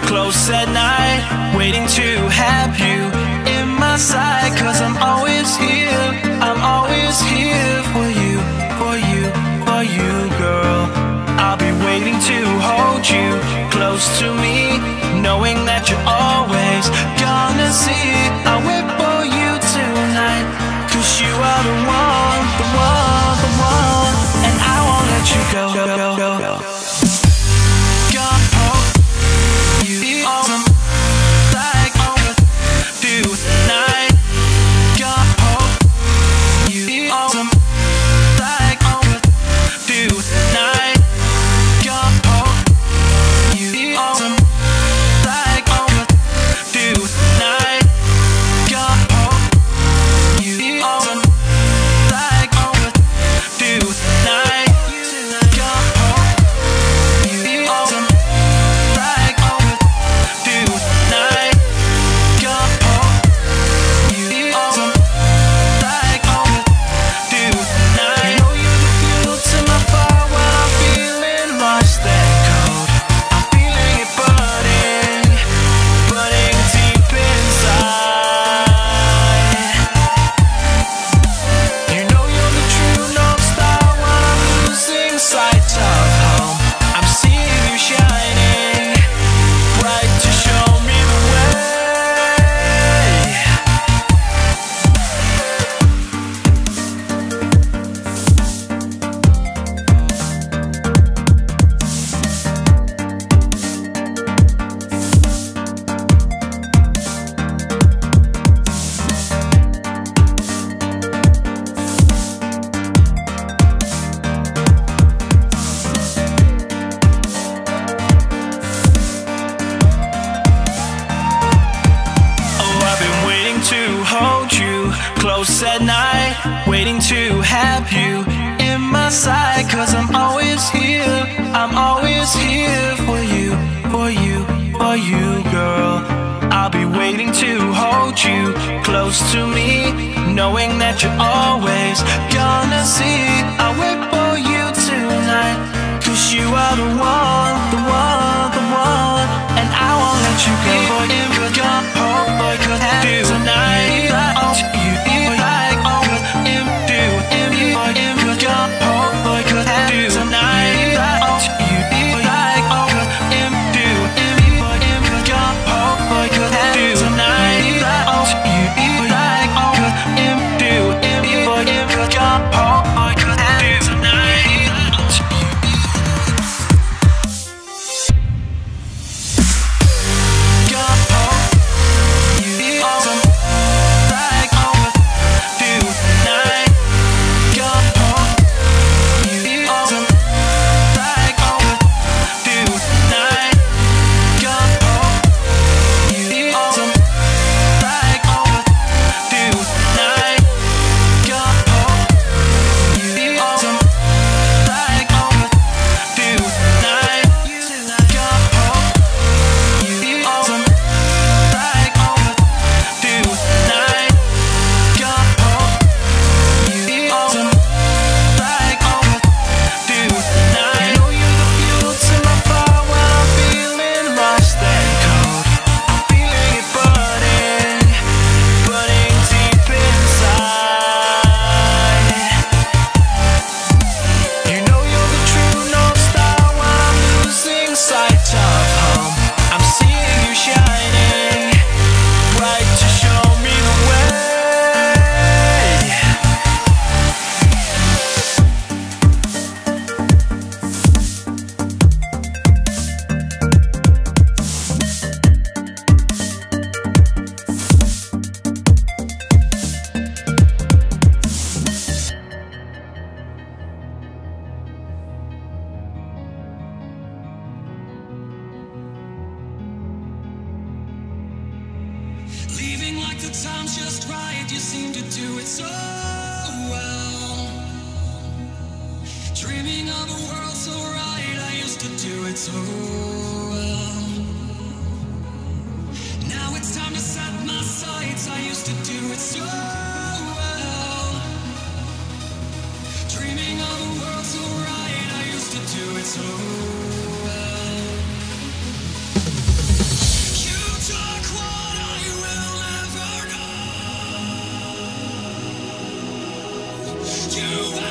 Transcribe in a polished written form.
close at night, waiting to have you in my sight. Cause I'm always here, I'm always here for you, for you, for you, girl. I'll be waiting to hold you close to me, knowing that you're always gonna see. I'll wait for you tonight, cause you are the one, the one, the one, and I won't let you go, go, go, go, go. Close at night, waiting to have you in my sight. Cause I'm always here, I'm always here for you, for you, for you, girl. I'll be waiting to hold you close to me, knowing that you're always gonna see. I'll wait for you tonight, cause you are the one, the one, the one, and I won't let you go. Boy, you could come home, boy, could have you tonight. The time's just right, you seem to do it so well. Dreaming of a world so right, I used to do it so well. Now it's time to set my sights, I used to do it so well. Dreaming of a world so right, I used to do it so well. you